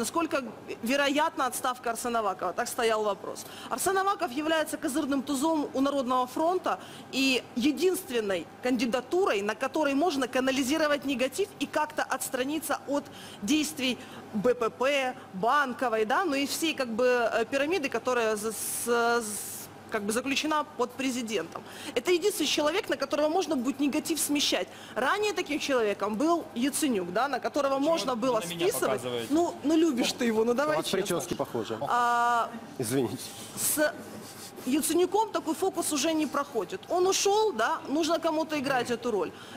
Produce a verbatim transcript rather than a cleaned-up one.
насколько вероятна отставка Арсена Авакова? Так стоял вопрос. Арсен Аваков является козырным тузом у Народного фронта и единственной кандидатурой, на которой можно канализировать негатив и как-то отстраниться от действий Бэ Пэ Пэ, Банковой, да, ну и всей как бы пирамиды, которая с, с, как бы заключена под президентом. Это единственный человек, на которого можно будет негатив смещать. Ранее таким человеком был Яценюк, да, на которого Почему можно было вы на меня списывать. показываете? Ну, ну любишь ты его, ну У давай вас честно. прически похожи. А, Извините. с Яценюком такой фокус уже не проходит. Он ушел, да, нужно кому-то играть эту роль.